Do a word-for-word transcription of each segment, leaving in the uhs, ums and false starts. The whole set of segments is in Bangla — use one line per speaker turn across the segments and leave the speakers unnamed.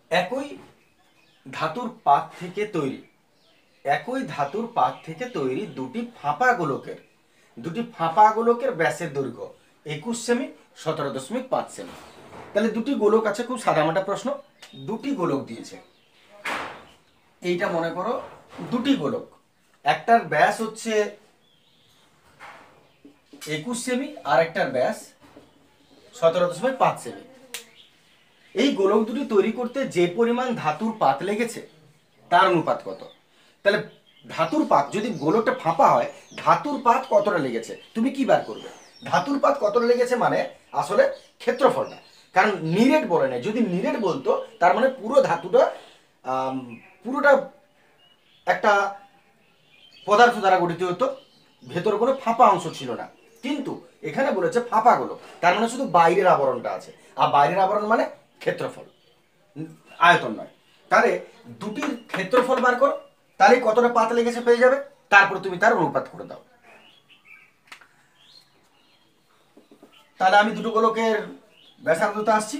একই ধাতুর পাত থেকে তৈরি একই ধাতুর পাত থেকে তৈরি দুটি ফাঁপা গোলকের দুটি ফাঁপা গোলকের ব্যাসের দৈর্ঘ্য একুশ সেমি, সতেরো দশমিক পাঁচ সেমি। তাহলে দুটি গোলক আছে, খুব সাদামাটা প্রশ্ন। দুটি গোলক দিয়েছে, এইটা মনে করো দুটি গোলক, একটার ব্যাস হচ্ছে একুশ সেমি আর একটার ব্যাস সতেরো দশমিক পাঁচ সেমি। এই গোলক দুটি তৈরি করতে যে পরিমাণ ধাতুর পাত লেগেছে তার অনুপাত কত? তাহলে ধাতুর পাত, যদি গোলকটা ফাঁপা হয়, ধাতুর পাত কতটা লেগেছে তুমি কি বার করবে? ধাতুর পাত কতটা লেগেছে মানে আসলে ক্ষেত্রফলটা, কারণ নিরেট বলে না। যদি নিরেট বলতো তার মানে পুরো ধাতুটা পুরোটা একটা পদার্থ দ্বারা গঠিত হতো, ভেতরে কোনো ফাঁপা অংশ ছিল না। কিন্তু এখানে বলেছে ফাঁপা গোলক, তার মানে শুধু বাইরের আবরণটা আছে, আর বাইরের আবরণ মানে ক্ষেত্রফল, আয়তন নয়। তাহলে দুটির ক্ষেত্রফল বার করো, তাহলে কতটা পাত লেগেছে পেয়ে যাবে, তারপর তুমি তার অনুপাত করে দাও। তাহলে আমি দুটো গোলকের ব্যাসার্ধতা আসছি।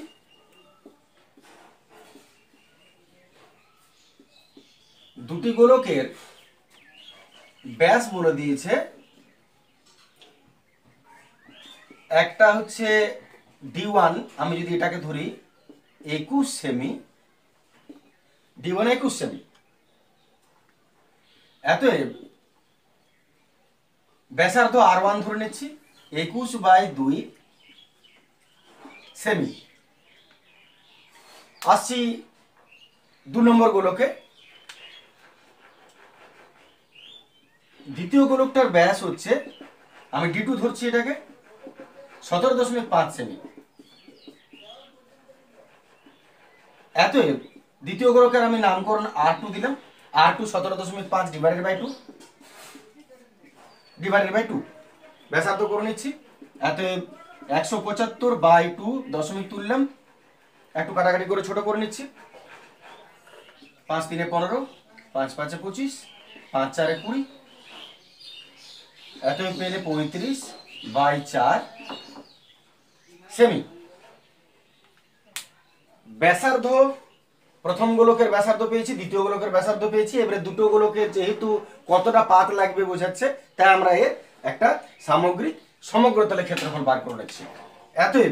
দুটি গোলকের ব্যাস বলে দিয়েছে, একটা হচ্ছে ডি ওয়ান, আমি যদি এটাকে ধরি একুশ সেমি, ডি ওয়ান একুশ সেমি, এতএব ব্যাসার্ধ আর ওয়ান ধরে নিচ্ছি, একুশ বাই দুই সেমি। আসছি দু নম্বর গোলকে। দ্বিতীয় গোলকটার ব্যাস হচ্ছে, আমি ডি টু ধরছি এটাকে, সতেরো দশমিক পাঁচ সেমি। এতএব দ্বিতীয় গোলকের আমি নামকরণ আর টু দিলাম, আর টু সতেরো দশমিক পাঁচ divided by two divided by two ব্যাসার্ধ করে নিচ্ছি। এতএব একশো পঁচাত্তর বাই টু দশমিক তুললাম, একটু কাটাকাটি করে ছোট করে নিচ্ছি। পাঁচ তিনে পনেরো, পাঁচ পাঁচে পঁচিশ, পাঁচ চারে কুড়ি, এতএব পেলে পঁয়ত্রিশ বাই চার সেমি। ব্যাসার্ধ, প্রথম গোলকের ব্যাসার্ধ পেয়েছি, দ্বিতীয় গোলকের ব্যাসার্ধ পেয়েছি। এবারে দুটো গোলকের যেহেতু কতটা পাত লাগবে বোঝাচ্ছে, তাই আমরা এর একটা সামগ্রিক সমগ্র তলে ক্ষেত্রফল বার করে নিচ্ছি। এতএব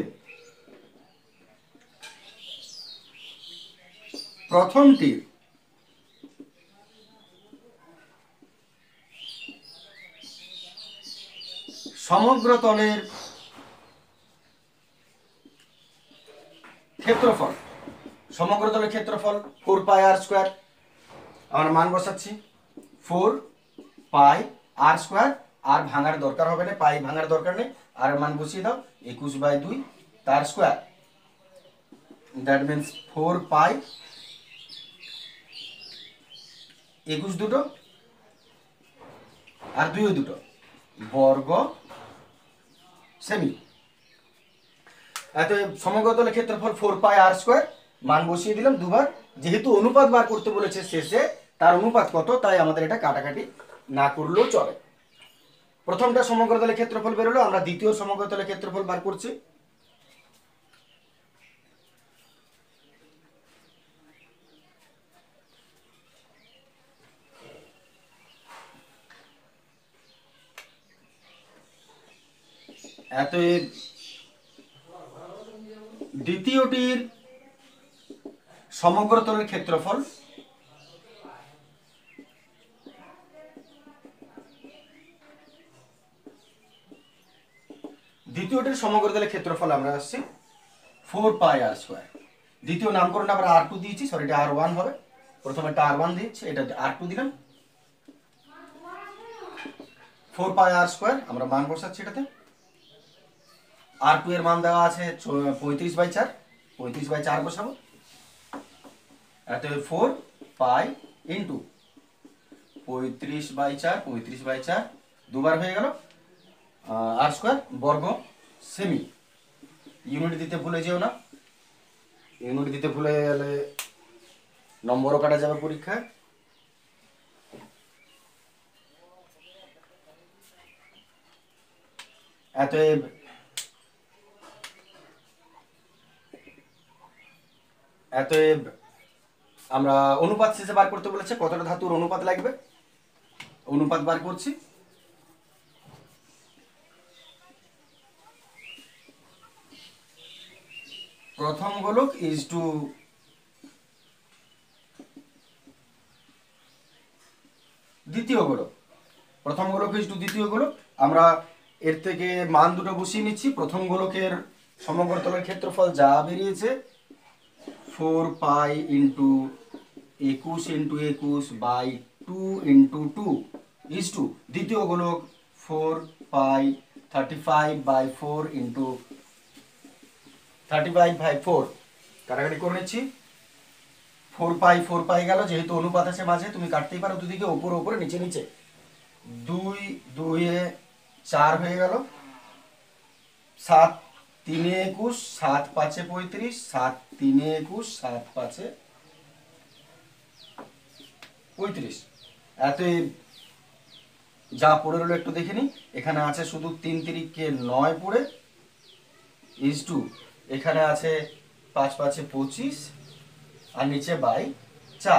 প্রথমটির সমগ্র তলের ক্ষেত্রফল, সমগ্র তলের ক্ষেত্রফল ফোর পাই আর স্কোয়ার, আমার মান বসাচ্ছি ফোর পাই আর স্কোয়ার। আর ভাঙার দরকার হবে না, পাই ভাঙার দরকার নেই, আর মান বসিয়ে দাও একুশ বাই দুই তার square, that means four pi একুশ দুটো আর দুইও দুটো বর্গ সেমি। এত সমগ্র তলের ক্ষেত্রফল ফোর পাই আর স্কোয়ার, মান বসিয়ে দিলাম দুবার। যেহেতু অনুপাত বার করতে বলেছে শেষে, তার অনুপাত কত, তাই আমাদের এটা কাটাকাটি না করলেও চলে। প্রথমটা সমগ্র তলের ক্ষেত্রফল বেরোলো, আমরা দ্বিতীয় সমগ্র তলের ক্ষেত্রফল বার করছি। এতএব দ্বিতীয়টির সমগ্র তলের ক্ষেত্রফল দ্বিতীয়টির সমগ্র তলের ক্ষেত্রফল আমরা আসছি ফোর পাই আর স্কোয়ার। দ্বিতীয় নামকরণ আমরা আর টু দিয়েছি, সরি এটা আর ওয়ান হবে। প্রথমে এটা আর ওয়ান দিচ্ছি, এটা আর টু দিলাম, ফোর পাই আর স্কোয়ার আমরা মান বসাচ্ছি এটাতে। আর টু এর মান দেওয়া আছে পঁয়ত্রিশ বাই চার, পঁয়ত্রিশ বাই চার বসাবো। এত ফোর পাই ইন্টু পঁয়ত্রিশ বাই চার, পঁয়ত্রিশ বাই চার দুবার হয়ে গেল আর স্কোয়ার বর্গ সেমি। ইউনিট দিতে ভুলে যেও না, ইউনিট দিতে ভুলে গেলে নম্বরও কাটা যাবে পরীক্ষায়। এতএব এতএব আমরা অনুপাত শেষে বার করতে বলেছে, কতটা ধাতুর অনুপাত লাগবে, অনুপাত বার করছি। প্রথম গোলক ইজ টু দ্বিতীয় গোলক, প্রথম গোলক ইজ টু দ্বিতীয় গোলক। আমরা এর থেকে মান দুটো বসিয়ে নিচ্ছি। প্রথম গোলকের সমগ্র তলের ক্ষেত্রফল যা বেরিয়েছে ফোর পাই ইন্টু একুশ ইন্টু একুশ by two into two is two দ্বিতীয় গোলক four pi thirty five by four into thirty five by four. কাটাকাটি করে নিচ্ছি। ফোর পাই ফোর পাই গেল, যেহেতু অনুপাত আছে মাঝে তুমি কাটতেই পারো দুদিকে, উপরে উপরে নিচে নিচে। দুই দুইয়ে চার হয়ে গেল, সাত তিনে একুশ, সাত পাঁচে পঁয়ত্রিশ, সাত তিনে একুশ, সাত পাঁচে পঁয়ত্রিশ। এত যা পড়ে রইল একটু দেখে নি। এখানে আছে শুধু তিন তিরিখকে নয় পড়ে ইজ টু, এখানে আছে পাঁচ পাঁচে পঁচিশ আর নিচে বাই চার,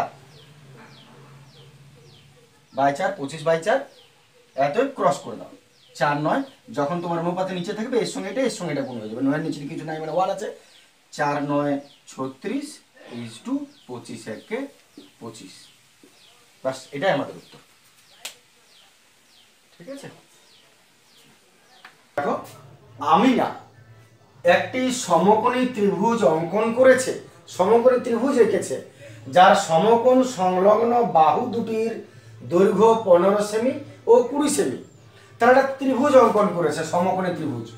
বাই চার পঁচিশ বাই চার। এত ক্রস করে দাও, চার নয় যখন তোমার অনুপাতে নিচে থাকবে এর সঙ্গে এটা এর সঙ্গে এটা গুণ হয়ে যাবে, নয়ের নিচে কিছু নাই মানে ওয়ান আছে। চার নয় ছত্রিশ ইজ টু পঁচিশ একে পঁচিশ। বাস এটাই আমাদের উত্তর। ঠিক আছে, দেখো আমি না একটি সমকোণী ত্রিভুজ অঙ্কন করেছে, সমকোণী ত্রিভুজ এঁকেছে যার সমকোণ সংলগ্ন বাহু দুটির দৈর্ঘ্য পনেরো সেমি ও কুড়ি সেমি। তারা একটা ত্রিভুজ অঙ্কন করেছে, সমকোণী ত্রিভুজ।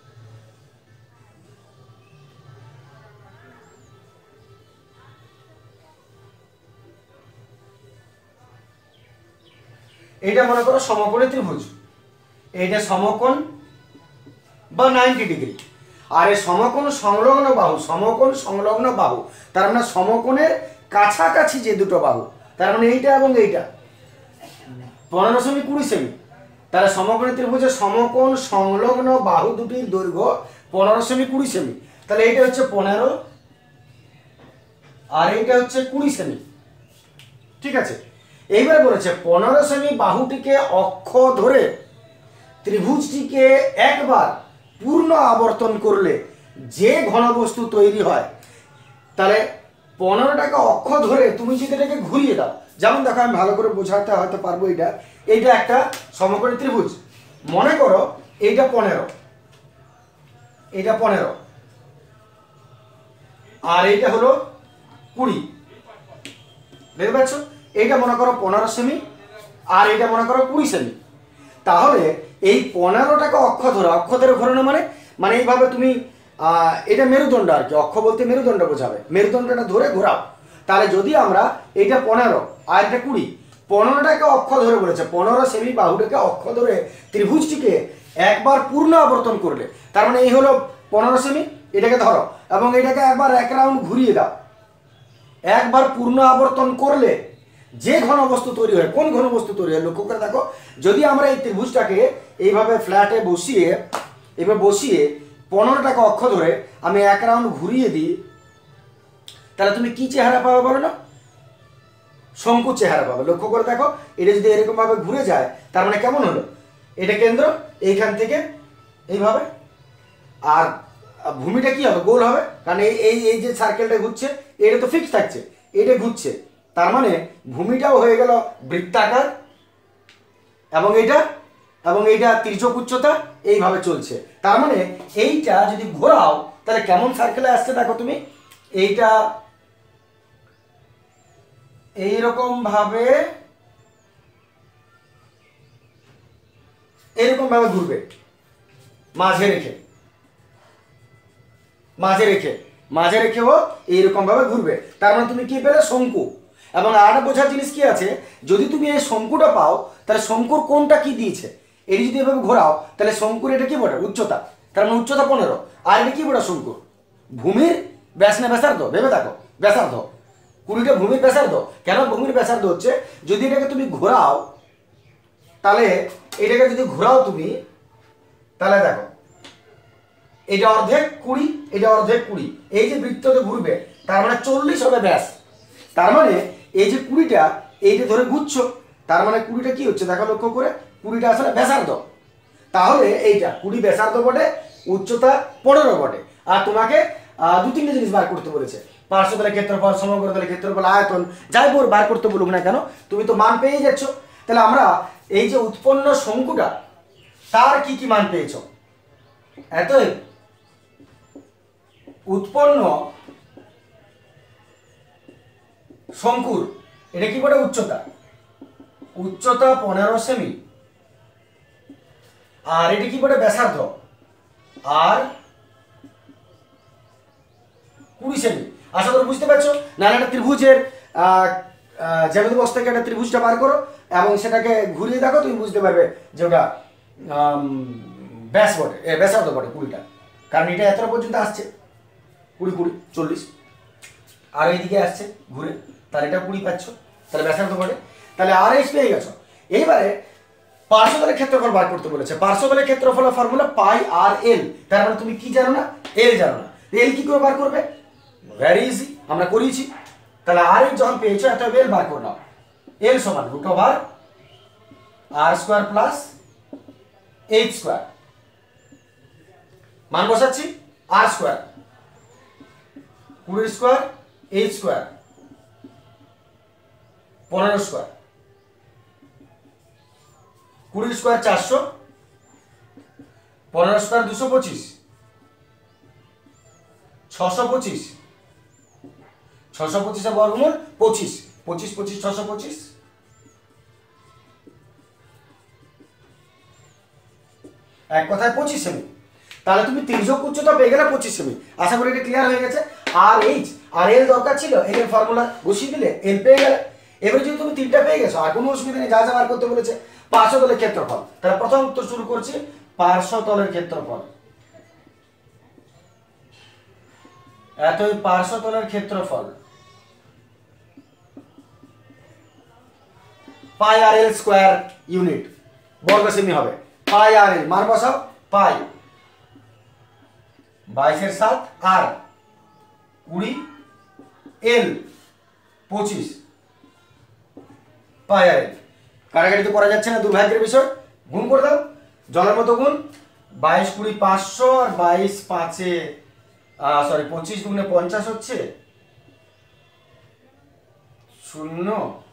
এইটা মনে করো সমকোণী ত্রিভুজ, এইটা সমকোণ বা নাইনটি ডিগ্রি। আর এই সমকোণ সংলগ্ন বাহু, সমকোণ সংলগ্ন বাহু তার মানে সমকোণের কাছাকাছি যে দুটো বাহু, তার মানে এইটা এবং এইটা পনেরো সেমি কুড়ি সেমি। তাহলে সমকোণী ত্রিভুজের সমকোণ সংলগ্ন বাহু দুটির দৈর্ঘ্য পনেরো সেমি কুড়ি সেমি। তাহলে এইটা হচ্ছে পনেরো আর এইটা হচ্ছে কুড়ি সেমি। ঠিক আছে, এইবার বলেছে পনেরো সেমি বাহুটিকে অক্ষ ধরে ত্রিভুজটিকে একবার পূর্ণ আবর্তন করলে যে ঘনবস্তু তৈরি হয়। তাহলে পনেরোটাকে অক্ষ ধরে তুমি যদি এটাকে ঘুরিয়ে দাও, যেমন দেখো আমি ভালো করে বোঝাতে হয়তো পারবো, এটা এইটা একটা সমকোণী ত্রিভুজ। মনে করো এইটা পনেরো, এইটা পনেরো আর এইটা হলো কুড়ি, বুঝতে পারছো? এইটা মনে করো পনেরো সেমি আর এইটা মনে করো কুড়ি সেমি। তাহলে এই পনেরোটাকে অক্ষ ধরে, অক্ষ ধরে ঘোরানো মানে মানে এইভাবে তুমি এটা মেরুদণ্ড আর কি, অক্ষ বলতে মেরুদণ্ড বোঝাবে, মেরুদণ্ডটা ধরে ঘোরাও। তাহলে যদি আমরা এইটা পনেরো আর এটা কুড়ি, পনেরোটাকে অক্ষ ধরে বলেছে, পনেরো সেমি বাহুটাকে অক্ষ ধরে ত্রিভুজটিকে একবার পূর্ণ আবর্তন করলে, তার মানে এই হলো পনেরো সেমি, এটাকে ধরো এবং এটাকে একবার এক রাউন্ড ঘুরিয়ে দাও। একবার পূর্ণ আবর্তন করলে যে ঘনবস্তু তৈরি হয়, কোন ঘনবস্তু তৈরি হয় লক্ষ্য করে দেখো। যদি আমরা এই ত্রিভুজটাকে এইভাবে ফ্ল্যাটে বসিয়ে এভাবে বসিয়ে পনেরোটাকে অক্ষ ধরে আমি এক রাউন্ড ঘুরিয়ে দিই, তাহলে তুমি কি চেহারা পাবে বলো না? শঙ্কু চেহারা পাবে। লক্ষ্য করে দেখো, এটা যদি এরকম ভাবে ঘুরে যায় তার মানে কেমন হলো? এটা কেন্দ্র, এইখান থেকে এইভাবে, আর ভূমিটা কি হবে? গোল হবে, কারণ এই এই এই যে সার্কেলটা ঘুরছে এটা তো ফিক্স থাকছে, এটা ঘুরছে, তার মানে ভূমিটাও হয়ে গেল বৃত্তাকার এবং এইটা এবং এইটা তির্যক উচ্চতা এইভাবে চলছে। তার মানে এইটা যদি ঘোরাও তাহলে কেমন সার্কেলে আসছে দেখো তুমি, এইটা এইরকম ভাবে এরকম ভাবে ঘুরবে, মাঝে রেখে মাঝে রেখে মাঝে রেখেও এইরকম ভাবে ঘুরবে। তার মানে তুমি কি পেলে? শঙ্কু। এবং আর বোঝার জিনিস কি আছে, যদি তুমি এই শঙ্কুটা পাও তাহলে শঙ্কুর কোনটা কি দিয়েছে, এটি যদি এভাবে ঘোরাও তাহলে শঙ্কুর এটা কি বটে? উচ্চতা। তার মানে উচ্চতা পনেরো, আর এটা কি বটে? শঙ্কুর ভূমির ব্যাস না ব্যাসার্ধ? ভেবে দেখো, ব্যাসার্ধ। কুড়িটা ভূমির ব্যাসার্ধ। কেন ভূমির ব্যাসার্ধ হচ্ছে? যদি এটাকে তুমি ঘোরাও, তাহলে এটাকে যদি ঘোরাও তুমি, তাহলে দেখো এটা অর্ধেক কুড়ি, এটা অর্ধেক কুড়ি, এই যে বৃত্ততে ঘুরবে তার মানে চল্লিশ হবে ব্যাস। তার মানে এই যে কুড়িটা এইটা ধরে ঘুরছো, তার মানে কুড়িটা কি হচ্ছে দেখো লক্ষ্য করে, কুড়িটা আসলে ব্যাসার্ধ। তাহলে এইটা কুড়ি ব্যাসার্ধ বটে, উচ্চতা পনেরো বটে। আর তোমাকে দু তিনটে জিনিস বার করতে বলেছে, পার্শ্বতলের ক্ষেত্রফল, সমগ্রতলের ক্ষেত্রফল, আয়তন, যাই বোর বার করতে বলুক না কেন, তুমি তো মান পেয়ে যাচ্ছ। তাহলে আমরা এই যে উৎপন্ন শঙ্কুটা তার কি কি মান পেয়েছ, এতই উৎপন্ন শঙ্কুর এটা কি বলে উচ্চতা, উচ্চতা পনেরো সেমি, আর এটি কি বলে ব্যাসার্ধ আর কুড়ি সেমি। আশা করি বুঝতে পারছো। না একটা ত্রিভুজের জ্যামিতি বক্স থেকে একটা ত্রিভুজটা বার করো এবং সেটাকে ঘুরিয়ে দেখো, তুমি বুঝতে পারবে যে ওটা ব্যাস বটে, ব্যাসার্ধ বটে কুড়িটা, কারণ এটা এতটা পর্যন্ত আসছে কুড়ি কুড়ি চল্লিশ, আর এইদিকে আসছে ঘুরে, তাহলে এটা কুড়ি পাচ্ছ, তাহলে ব্যাসার্ধ বটে। তাহলে আর এইচ পেয়ে গেছো। এইবারে পার্শ্বতলের ক্ষেত্রফল বার করতে বলেছে। পার্শ্বতলের ক্ষেত্রফলের ফর্মুলা পাই আর এল। তার মানে তুমি কি জানো না, এল জানো না। এল কি করে বার করবে, ভেরি ইজি, আমরা করিয়েছি। তাহলে আর এইচ যখন পেয়েছো এত এল বার করে নাও। এল সমান root over r square plus h square, মান বসাচ্ছি আর স্কোয়ার, কুড়ি স্কোয়ার, এইচ স্কোয়ার, পনেরো স্কোয়ার, কুড়ি স্কোয়ার চারশো, পনেরো স্কোয়ার দুশো পঁচিশ, ছশো পঁচিশ, ছশো পঁচিশের বর্গমূল পঁচিশ, পঁচিশ পঁচিশ ছশো পঁচিশ, এক কথায় পঁচিশ সেমি। তাহলে তুমি তির্যক উচ্চতা পেয়ে গেলে পঁচিশ সেমি। আশা করি এটা ক্লিয়ার হয়ে গেছে। আর এইচ আর এল দরকার ছিল, এল এর ফর্মুলা বসিয়ে দিলে এল পেয়ে গেলে। এবারে যদি তুমি তিনটা পেয়ে গেছো আর কোনো অসুবিধা নেই, যা যা বার করতে বলেছে। পার্শ্বতলের ক্ষেত্রফল, তাহলে প্রথম উত্তর শুরু করছি পার্শ্বতলের ক্ষেত্রফল। এতই পার্শ্বতলের ক্ষেত্রফল pi r l square unit বর্গ সেমি হবে। পাই আর এল মান বসাও, পাই বাইশের সাত, আর কুড়ি, এল পঁচিশ, পাই আর এল। কাটাকাটি তো করা যাচ্ছে না, দুর্ভাগ্যের বিষয়। গুণ করে দাও, জলের মতো গুণ। বাইশ কুড়ি পাঁচশো, আর বাইশ পাঁচে সরি পঁচিশ গুণে পঞ্চাশ হচ্ছে শূন্য,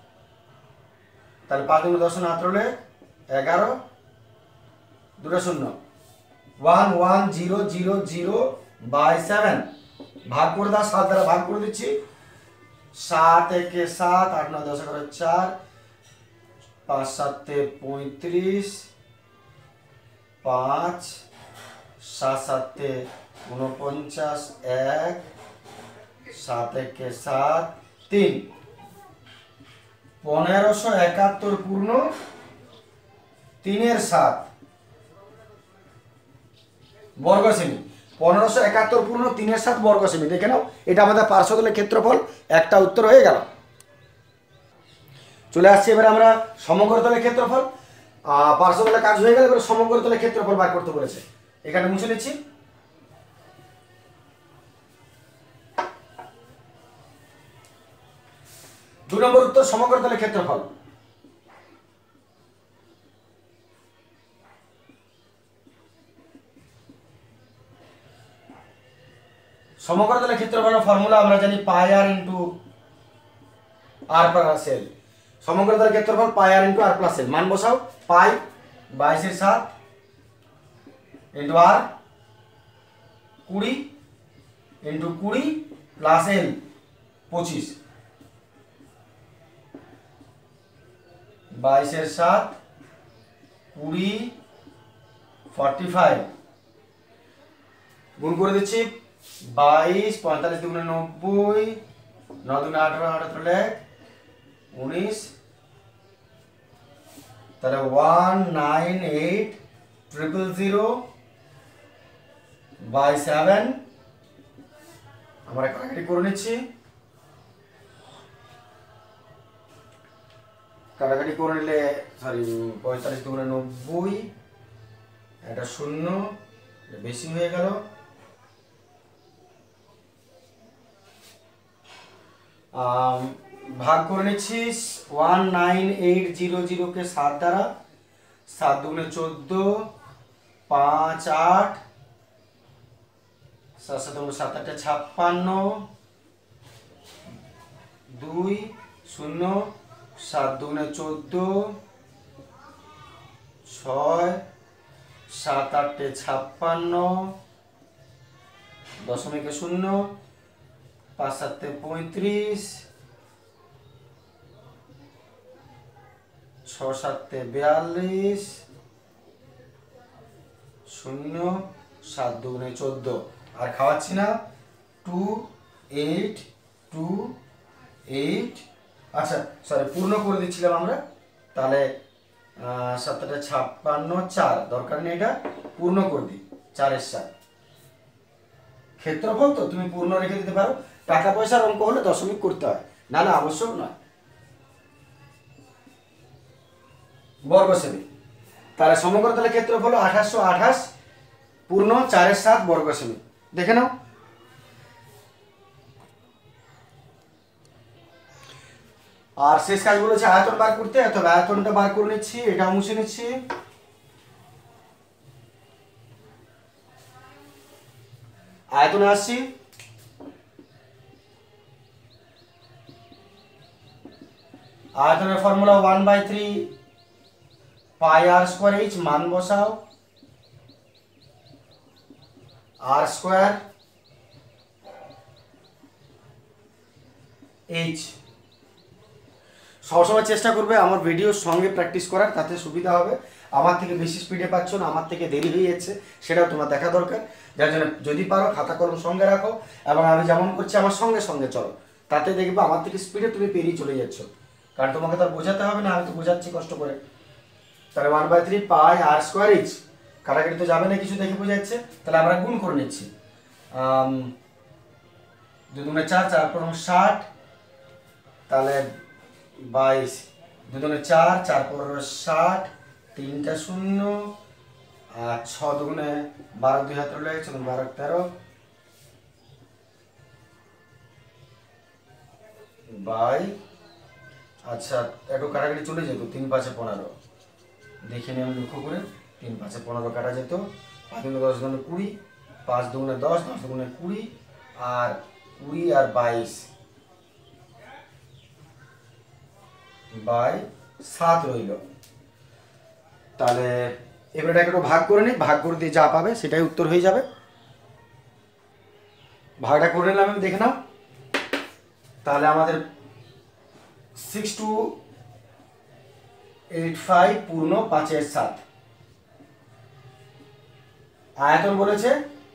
তাহলে পাঁচ গুণে দশ হাত হলে এগারো, দুটো শূন্য, one one zero zero zero by seven. ভাগ করে দাও, সাত দ্বারা ভাগ করে দিচ্ছি। সাত একে সাত, আট নয় দশ এগারো চার, পাঁচ সাতে পঁয়ত্রিশ, পাঁচ সাত সাতে উনপঞ্চাশ, এক, সাত একে সাত, তিন, পনেরোশো একাত্তর পূর্ণ তিনের সাত বর্গ সেমি। পনেরোশো একাত্তর পূর্ণ তিনের সাত বর্গ সেমি। দেখে নাও, এটা আমাদের পার্শ্বতলের ক্ষেত্রফল। একটা উত্তর হয়ে গেল। চলে আসছে এবার আমরা সমগ্রতলের ক্ষেত্রফল। পার্শ্বতলের কাজ হয়ে গেল, এবার সমগ্রতলের ক্ষেত্রফল বার করতে বলেছে। এখানে মুছে নিচ্ছি। দু নম্বর উত্তর সমগ্রতলের ক্ষেত্রফল। সমগ্রতলের ক্ষেত্রফলের ফর্মুলা আমরা জানি পাই আর ইন্টু আর প্লাস এল। সমগ্রতলের ক্ষেত্রফল পাই আর ইন্টু আর প্লাস এল। মান বসাও, পাই বাইশের সাত ইন্টু আর কুড়ি ইন্টু কুড়ি প্লাস এল পঁচিশ, বাইশের সাত কুড়ি ফর্টি ফাইভ। গুণ করে দিচ্ছি, বাইশ পঁয়তাল্লিশ দুগুণে নব্বই, ন দুগুণে আঠারো, আঠারো এক উনিশ, তাহলে one nine eight triple zero by seven. আমরা কাটাকাটি করে নিচ্ছি, কাটাকাটি করে নিলে সরি পঁয়তাল্লিশ দুগুণে নব্বই, এটা শূন্য, বেশি হয়ে গেল। ভাগ করে নিচ্ছিস ওয়ান নাইন এইট জিরো জিরোকে সাত দ্বারা, সাত দুগুণে চোদ্দ, পাঁচ আট, সাত সাত সাত আটটা ছাপ্পান্ন, দুই শূন্য, সাত দুগুণে চোদ্দ, ছয়, সাত আটটে ছাপ্পান্ন, দশমিকে শূন্য, পাঁচ সাতে পঁয়ত্রিশ, ছ সাতে বিয়াল্লিশ, শূন্য, সাত দুগুণে চোদ্দ। আর খাওয়াচ্ছি না, টু এইট টু এইট, আচ্ছা সরি পূর্ণ করে দিচ্ছিলাম আমরা, তাহলে সাতটা ছাপ্পান্ন, চার দরকার নেই, এটা পূর্ণ করে দিই, চারের সাত। ক্ষেত্রফল তো তুমি পূর্ণ রেখে দিতে পারো, টাকা পয়সার অঙ্ক হলে দশমিক করতে হয়, নাহলে আবশ্যক নয়। বর্গ সেমি, তাহলে সমগ্র তাহলে ক্ষেত্রফল আঠাশশো আঠাশ পূর্ণ চারের সাত বর্গ সেমি। দেখে নাও। আর শেষ কাজ বলেছে আয়তন বার করতে, অথবা আয়তনটা বার করে নিচ্ছি, এটা মুছে নিচ্ছি। আয়তনে আসছি, আয়তনের formula one by three pi r square h, মান বসাও, আর স্কোয়ার এইচ। সবসময় চেষ্টা করবে আমার ভিডিওর সঙ্গে প্র্যাকটিস করার, তাতে সুবিধা হবে। আমার থেকে বেশি স্পিডে পাচ্ছ না, আমার থেকে দেরি হয়ে যাচ্ছে, সেটাও তোমার দেখা দরকার। যার জন্য যদি পারো খাতা কলম সঙ্গে রাখো, এবং আমি যেমন করছি আমার সঙ্গে সঙ্গে চলো, তাতে দেখবে আমার থেকে স্পিডে তুমি পেরিয়ে চলে যাচ্ছ। কারণ তোমাকে তো বোঝাতে হবে না, আমি তো বোঝাচ্ছি কষ্ট করে। তাহলে one by three pi r square h, কাটাকাটি তো যাবে না, কিছু দেখে বোঝাচ্ছে। তাহলে আমরা গুণ করে নিচ্ছি, দুই দুগুণে চার, চার পনেরো ষাট, তাহলে বাইশ, দুই দুগুণে চার, চার পনেরো ষাট, তিনটা শূন্য, আর ছ দুগুণে বারো, দুই হাত রয়ে গেছে, বারো তেরো, বাই, আচ্ছা একটু কাটাকাটি চলে যেত, তিন পাঁচে পনেরো, দেখে নিই আমি লক্ষ্য করে, তিন পাঁচে পনেরো কাটা যেত, পাঁচ দুগুণে দশ দুগুণে কুড়ি, পাঁচ দুগুণে দশ, দশ দুগুণে কুড়ি, আর কুড়ি আর বাইশ বাই সাত রইল। তাহলে এবার এটাকে একটু ভাগ করে নিই, ভাগ করে দিয়ে যা পাবে সেটাই উত্তর হয়ে যাবে। ভাগটা করে নিলাম আমি, দেখে নাও। তাহলে আমাদের সিক্স টু এইট ফাইভ পূর্ণ পাঁচের সাত। আয়তন বলেছে,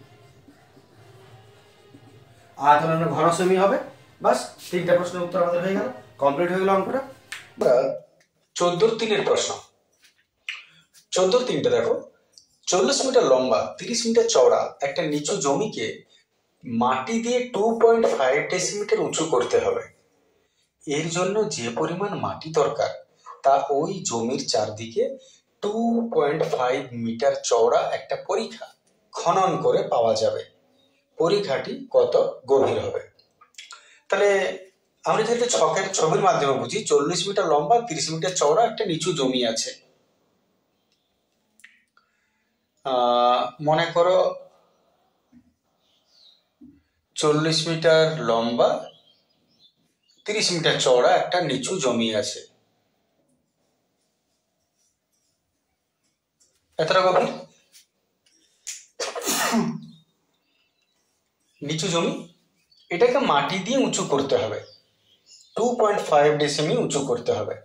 আয়তনের ঘন সেমি হবে। বাস তিনটা প্রশ্নের উত্তর আমাদের হয়ে গেল, কমপ্লিট হয়ে গেল অঙ্কটা।
চোদ্দোর তিনের প্রশ্ন। চোদ্দোর তিনটা দেখো, চল্লিশ মিটার লম্বা তিরিশ মিটার চওড়া একটা নিচু জমিকে মাটি দিয়ে টু পয়েন্ট ফাইভ ডেসিমিটার উঁচু করতে হবে। এর জন্য যে পরিমাণ মাটি দরকার তা ওই জমির চারদিকে টু পয়েন্ট ফাইভ মিটার চওড়া একটা পরিখা খনন করে পাওয়া যাবে। পরিখাটি কত গভীর হবে? তাহলে আমরা যদি ছকের ছবির মাধ্যমে বুঝি, চল্লিশ মিটার লম্বা তিরিশ মিটার চওড়া একটা নিচু জমি আছে। মনে করো চল্লিশ মিটার লম্বা তিরিশ মিটার চওড়া একটা নিচু জমি আছে, এতটা গভীর নিচু জমি। এটাকে মাটি দিয়ে উঁচু করতে হবে, টু পয়েন্ট ফাইভ ডেসিমি উঁচু করতে হবে।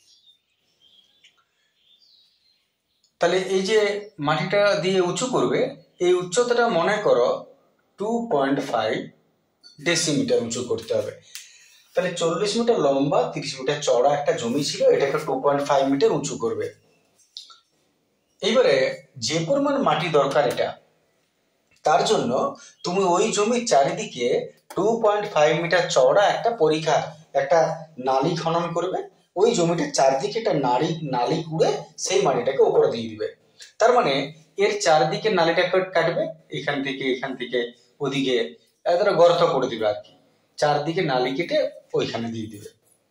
তাহলে এই যে মাটিটা দিয়ে উঁচু করবে, এই উচ্চতাটা মনে করো টু পয়েন্ট ফাইভ ডেসিমিটার উঁচু করতে হবে। তাহলে চল্লিশ মিটার লম্বা তিরিশ মিটার চওড়া একটা জমি ছিল, এটাকে টু পয়েন্ট ফাইভ মিটার উঁচু করবে। এইবারে যে পরিমাণ মাটি দরকার এটা, তার জন্য তুমি ওই জমির চারিদিকে টু পয়েন্ট ফাইভ মিটার চওড়া একটা পরিখা, একটা নালী খনন করবে। ওই জমিটার চারদিকে একটা নালী নালী কুড়ে সেই মাটিটাকে উপরে দিয়ে দিবে। তার মানে এর চারদিকে নালীটাকে কাটবে, এখান থেকে এখান থেকে ওদিকে এতটা গর্ত করে দিবে আর কি, চারদিকে নালী কেটে ওইখানে দিয়ে দিবে।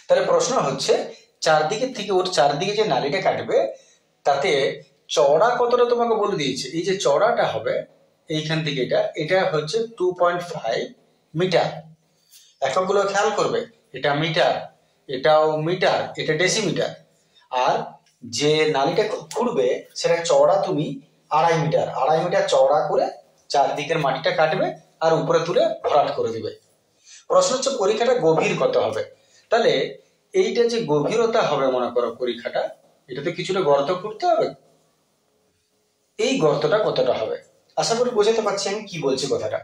তাহলে প্রশ্ন হচ্ছে চারদিকের থেকে ওর চারদিকে যে নালীটা কাটবে তাতে চওড়া কতটা তোমাকে বলে দিয়েছে। এই যে চওড়াটা হবে এইখান থেকে এটা এটা হচ্ছে টু পয়েন্ট ফাইভ মিটার। এককগুলো খেয়াল করবে, এটা মিটার, এটাও মিটার, এটা ডেসিমিটার। আর যে নালীটা খুঁড়বে সেটা চওড়া তুমি আড়াই মিটার আড়াই মিটার চওড়া করে চারদিকের মাটিটা কাটবে আর উপরে তুলে ভরাট করে দিবে। প্রশ্ন হচ্ছে পরীক্ষাটা গভীর কত হবে। তাহলে এইটা যে গভীরতা হবে মনে করো পরীক্ষাটা, এটাতে কিছুটা গর্ত করতে হবে। এই গর্তটা কতটা হবে আশা করি বোঝাতে পারছি আমি কি বলছি কথাটা।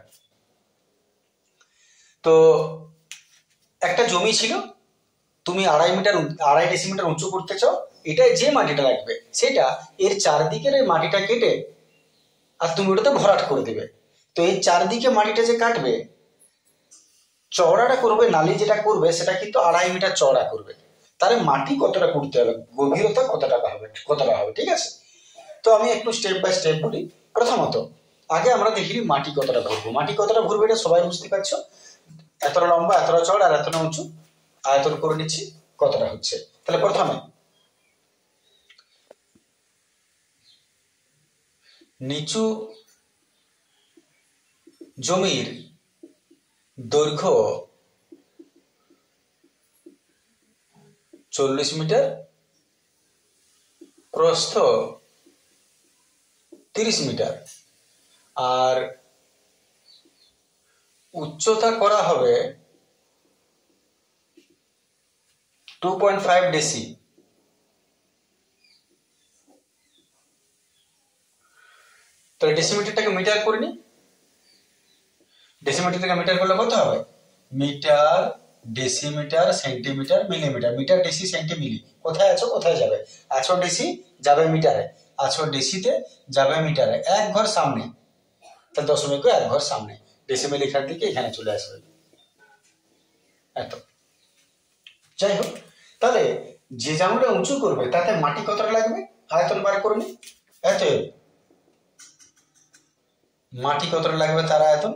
তো একটা জমি ছিল, তুমি আড়াই মিটার আড়াই ডেসিমিটার উঁচু করতে চাও, এটা যে মাটিটা লাগবে সেটা এর চারদিকের এই মাটিটা কেটে আর তুমি ওটাতে ভরাট করে দেবে। তো এই চারদিকে মাটিটা যে কাটবে, চওড়াটা করবে, নালী যেটা করবে সেটা কিন্তু আড়াই মিটার চওড়া করবে। তাহলে মাটি কতটা করতে হবে, গভীরতা কতটা হবে কতটা হবে ঠিক আছে। তো আমি একটু স্টেপ বাই স্টেপ বলি। প্রথমত আগে আমরা দেখি মাটি কতটা ভরবো। মাটি কতটা ভরবো এটা সবাই বুঝতে পারছো, এতটা লম্বা এতটা চওড়া আর এতটা উঁচু, আয়তন করে নিচ্ছি কতটা হচ্ছে। তাহলে প্রথমে নিচু জমির দৈর্ঘ্য চল্লিশ মিটার, প্রস্থ তিরিশ মিটার, আর উচ্চতা করা হবে টু পয়েন্ট ফাইভ ডেসি। তাহলে ডেসিমিটারটাকে মিটার করে নি, ডেসিমিটারটাকে মিটার করলে কত হবে, metre, decimetre, centimetre, millimetre. Metre, deci, centi, milli. কোথায় আছো কোথায় যাবে, আছো ডেসি যাবে মিটারে, আছো ডেসিতে যাবে মিটারে, এক ঘর সামনে। তাহলে দশমিক এক ঘর সামনে, ডেসিমিল এখান থেকে এখানে চলে আসবে এত। যাই হোক, তাহলে যে জায়গাটা উঁচু করবে তাতে মাটি কতটা লাগবে আয়তন বার করে নি। এত মাটি কতটা লাগবে তার আয়তন,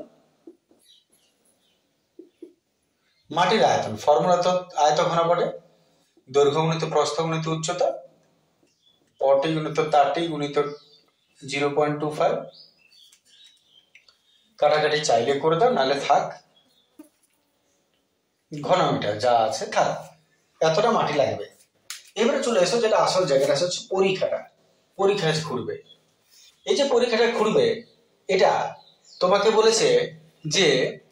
মাটির আয়তন ফর্মুলা তো আয়ত ঘনপটে দৈর্ঘ্য গুণিত প্রস্থ গুণিত উচ্চতা, পটি গুণিত তাটি গুণিত জিরো পয়েন্ট টু ফাইভ। কাটাকাটি চাইলে করে দাও, নাহলে থাক, ঘনমিটার যা আছে থাক, এতটা মাটি লাগবে। এবারে চলে এসো যেটা আসল জায়গাটা হচ্ছে পরীক্ষাটা। পরীক্ষা খুঁড়বে, এই যে পরীক্ষাটা খুঁড়বে এটা তোমাকে বলেছে যে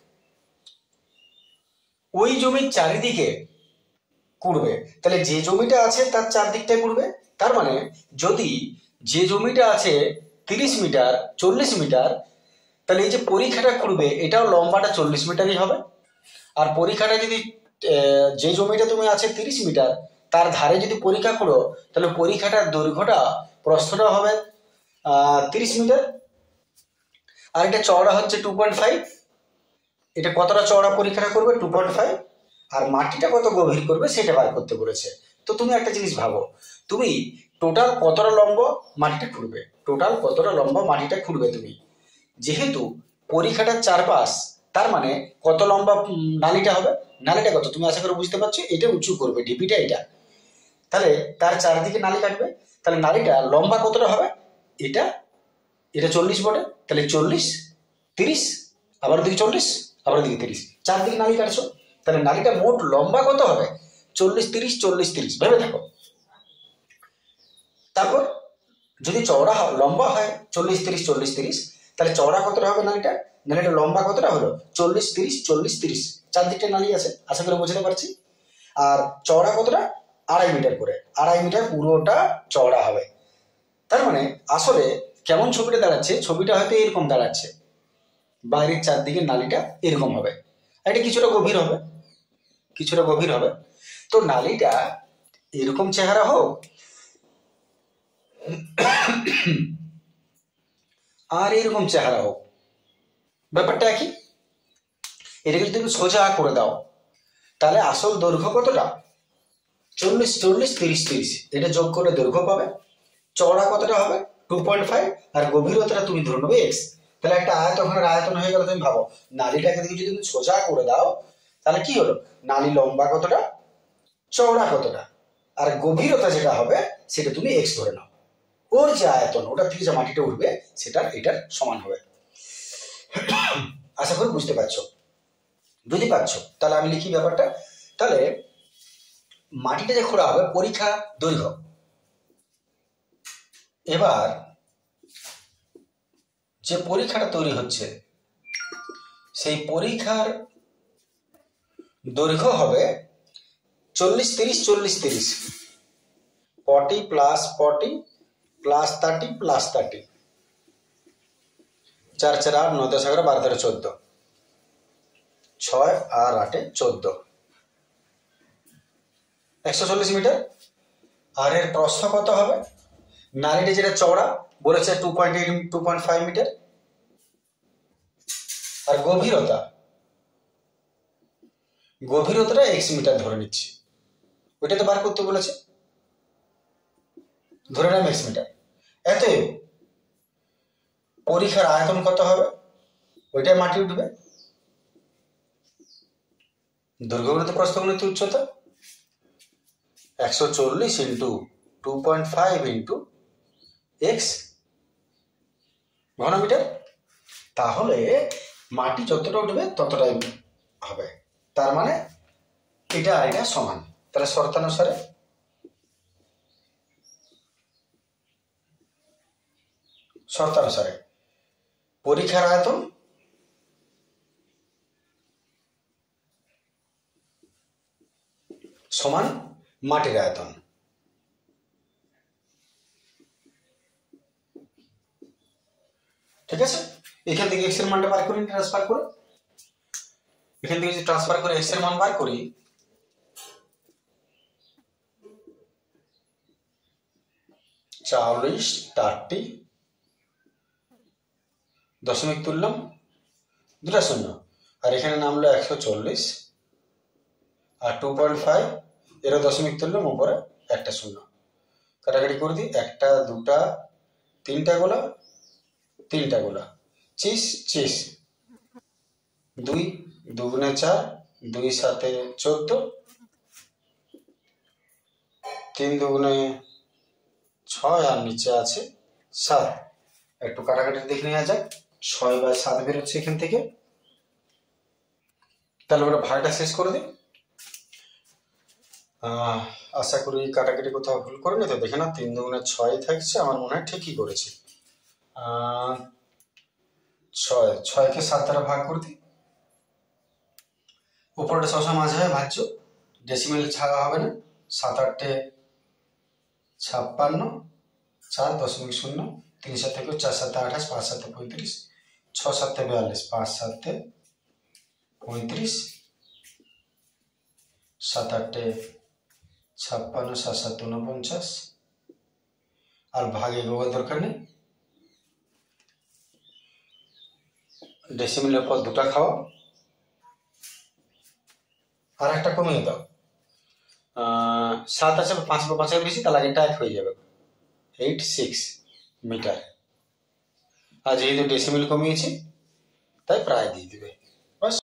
ওই জমির চারিদিকে কুড়বে। তাহলে যে জমিটা আছে তার চারদিকটা কুড়বে। তার মানে যদি যে জমিটা আছে তিরিশ মিটার চল্লিশ মিটার, তাহলে এই যে পরীক্ষাটা কুড়বে এটাও লম্বাটা চল্লিশ মিটারই হবে। আর পরীক্ষাটা যদি যে জমিটা তুমি আছে তিরিশ মিটার তার ধারে যদি পরীক্ষা করো, তাহলে পরীক্ষাটার দৈর্ঘ্যটা প্রস্থটা হবে আহ তিরিশ মিটার, আর এটা চওড়া হচ্ছে টু পয়েন্ট ফাইভ। এটা কতটা চওড়া পরীক্ষাটা করবে, টু পয়েন্ট ফাইভ। আর মাটিটা কত গভীর করবে সেটা বার করতে বলেছে। তো তুমি একটা জিনিস ভাবো, তুমি টোটাল কতটা লম্বা মাটিটা খুঁড়বে, টোটাল কতটা লম্বা মাটিটা খুঁড়বে তুমি। যেহেতু পরীক্ষাটার চারপাশ, তার মানে কত লম্বা নালীটা হবে, নালীটা কত তুমি আশা করে বুঝতে পারছো। এটা উঁচু করবে, ঢিপিটা এটা, তাহলে তার চারদিকে নালী কাটবে। তাহলে নালীটা লম্বা কতটা হবে, এটা এটা চল্লিশ বটে, তাহলে চল্লিশ তিরিশ, আবার দিকে চল্লিশ আবার দিকে তিরিশ, চারদিকে নালী কাটছো। তাহলে নালীটা মোট লম্বা কত হবে, চল্লিশ তিরিশ চল্লিশ তিরিশ, ভেবে থাকো। তারপর যদি চওড়া লম্বা হয় চল্লিশ তিরিশ চল্লিশ তিরিশ, তাহলে চওড়া কতটা হবে নালীটা, নালীটা লম্বা কতটা হলো চল্লিশ তিরিশ চল্লিশ তিরিশ, চারদিকটা নালী আছে আশা করে বুঝতে পারছি। আর চওড়া কতটা, আড়াই মিটার করে, আড়াই মিটার পুরোটা চওড়া হবে। তার মানে আসলে কেমন ছবিটা দাঁড়াচ্ছে, ছবিটা হয়তো এরকম দাঁড়াচ্ছে, বাইরের চারদিকে নালীটা এরকম হবে, এটা কিছুটা গভীর হবে, কিছুটা গভীর হবে। তো নালীটা এরকম চেহারা হোক আর এরকম চেহারা হোক, ব্যাপারটা একই। এটাকে যদি তুমি সোজা করে দাও তাহলে আসল দৈর্ঘ্য কতটা, চল্লিশ চল্লিশ তিরিশ তিরিশ, এটা যোগ করে দৈর্ঘ্য পাবে। চওড়া কতটা হবে টু পয়েন্ট ফাইভ, আর গভীরতাটা তুমি ধরে নেবে এক্স। তাহলে একটা আয়তনের আয়তন হয়ে গেল। তুমি ভাবো নালীটাকে যদি তুমি সোজা করে দাও তাহলে কি হলো, নালী লম্বা কতটা চওড়া কতটা, আর গভীরতা যেটা হবে সেটা তুমি এক্স ধরে নাও। ওর যে আয়তন, ওটা থেকে যে মাটিটা উঠবে সেটা এটার সমান হবে। আশা করি বুঝতে পারছো। যদি পারছো তাহলে আমি লিখি ব্যাপারটা। তাহলে মাটিটা যে খোঁড়া হবে পরীক্ষা দৈর্ঘ্য। এবার যে পরীক্ষাটা তৈরি হচ্ছে সেই পরীক্ষার দৈর্ঘ্য হবে চল্লিশ তিরিশ চল্লিশ তিরিশ, forty plus forty plus thirty plus thirty, চার চার আট, নয় দশ এগারো, বারো তেরো চোদ্দ, ছয় আর আটে চোদ্দ, একশো চল্লিশ মিটার। আর এর প্রস্থ কত হবে? নারীটা যেটা চওড়া বলেছে two point eight two point five metre, আর গভীরতা গভীরতাটা এক্স মিটার ধরে নিচ্ছি, ওইটা তো বার করতে বলেছে, ধরে নাম এক্স মিটার। এত পরীক্ষার আয়তন কত হবে? ওইটাই মাটি উঠবে। দৈর্ঘ্য গুণিত প্রস্থ গুণিত উচ্চতা, একশো চল্লিশ into two point five into x ঘনমিটার। তাহলে মাটি যতটা উঠবে ততটাই হবে। তার মানে এটা আর এটা সমান। তাহলে শর্তানুসারে শর্তানুসারে পরীক্ষার আয়তন সমান মাটির আয়তন। ঠিক আছে, এখান থেকে এক্স এর মানটা বার করি, ট্রান্সফার করে এখান থেকে যদি ট্রান্সফার করে এক্স এর মান বার করি, চল্লিশ থার্টি দশমিক তুললাম, দুটা শূন্য, আর এখানে নামলো একশো চল্লিশ, আর টু পয়েন্ট ফাইভ এরও দশমিক তুললাম, উপরে একটা শূন্য, কাটাকাটি করে দিই, একটা দুটা তিনটা গোলা, তিনটা গোলা, চিস চিস, দুই দুগুণে চার, দুই সাতে চোদ্দ, তিন দুগুণে ছয়, আর নিচে আছে সাত। একটু কাটাকাটি দেখে নেওয়া যাক, ছয় বাই সাত বেরোচ্ছে এখান থেকে। তাহলে আমরা ভাগটা শেষ করে দিই। আশা করি কাটাকাটি কোথাও ভুল করে নি তো, দেখে না, তিন দুগুণে ছয় থাকছে, আমার মনে হয় ঠিকই করেছি। ছয় ছয়কে সাত দ্বারা ভাগ করে দিই, উপরটা সবসময় মাঝে হয় ভাজ্য, ডেসিমেল ছাড়া হবে না। সাত আটটে ছাপ্পান্ন, চার দশমিক শূন্য, তিন সাত থেকে চার সাতে আঠাশ, পাঁচ সাতে পঁয়ত্রিশ, ছ সাতে বিয়াল্লিশ, পাঁচ সাতে পঁয়ত্রিশ, সাত আটটে ছাপ্পান্ন, সাত সাত উনপঞ্চাশ, আর ভাগে গোবার দরকার নেই, ডেসিমেলের পর দুটা খাওয়া, আর একটা কমিয়ে দাও। সাত আছে পাঁচ পাঁচের বেশি, তাহলে আগেরটা এক হয়ে যাবে, এইট সিক্স মিটার। আর যেহেতু ডেসিমেল কমিয়েছি তাই প্রায় দিয়ে দিবে।